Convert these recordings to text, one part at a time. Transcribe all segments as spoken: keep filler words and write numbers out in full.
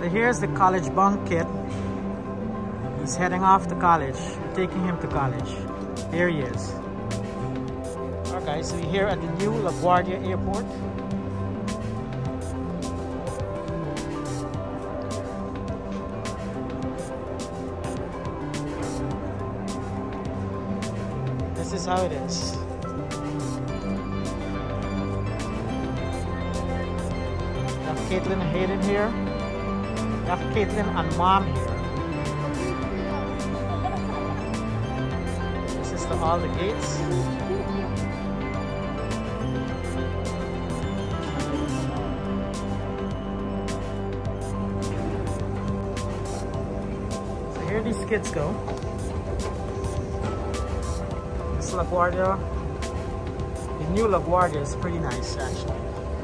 So here's the college bunk kid. He's heading off to college. We're taking him to college. Here he is. Alright guys, so we're here at the new Laguardia Airport. This is how it is. You have Caitlin and Hayden here. You have Caitlin and Mom here. This is the, all the gates. So here these kids go. This LaGuardia, the new LaGuardia is pretty nice actually.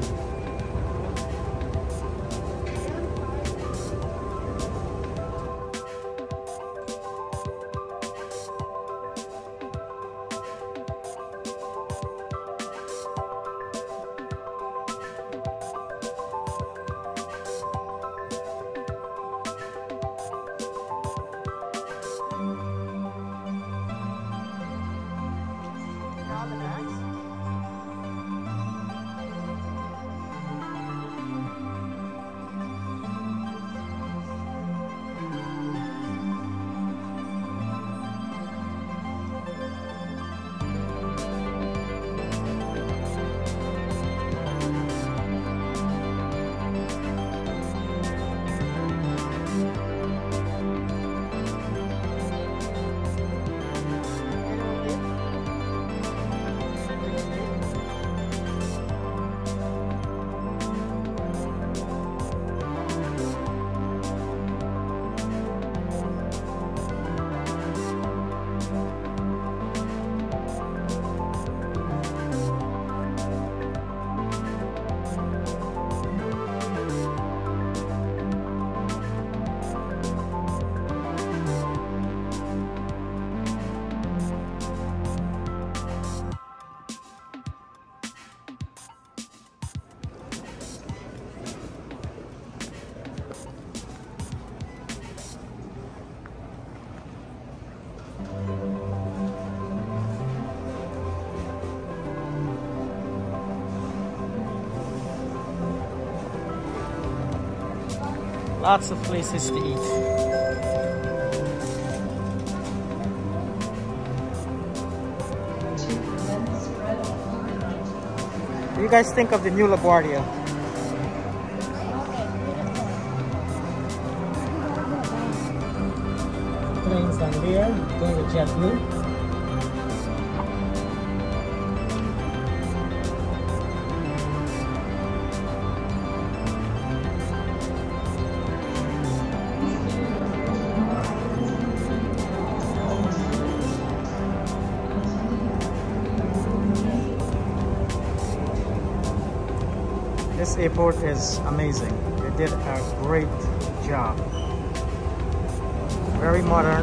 Lots of places to eat. What do you guys think of the new LaGuardia? Planes down there, going to JetBlue. This airport is amazing. They did a great job. Very modern.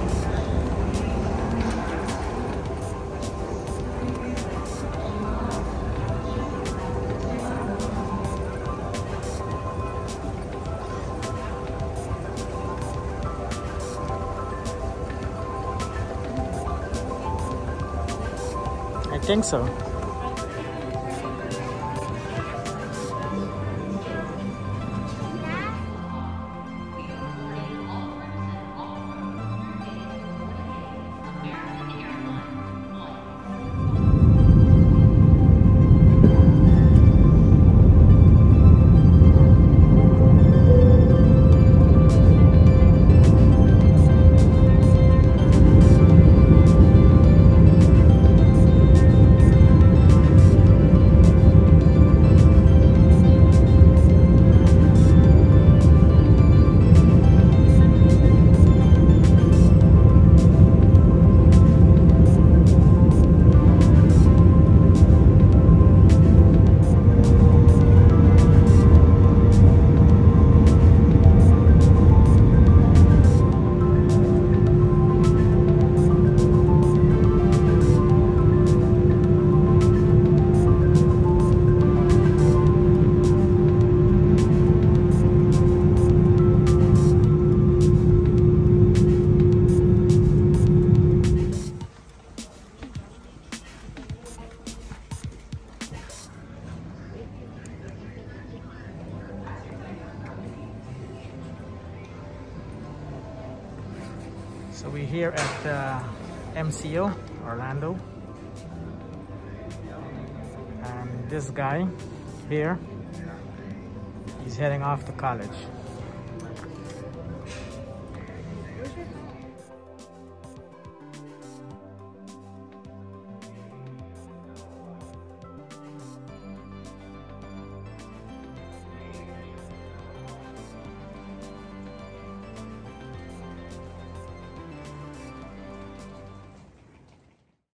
I think so. So we're here at uh, M C O, Orlando. And this guy here, he's heading off to college.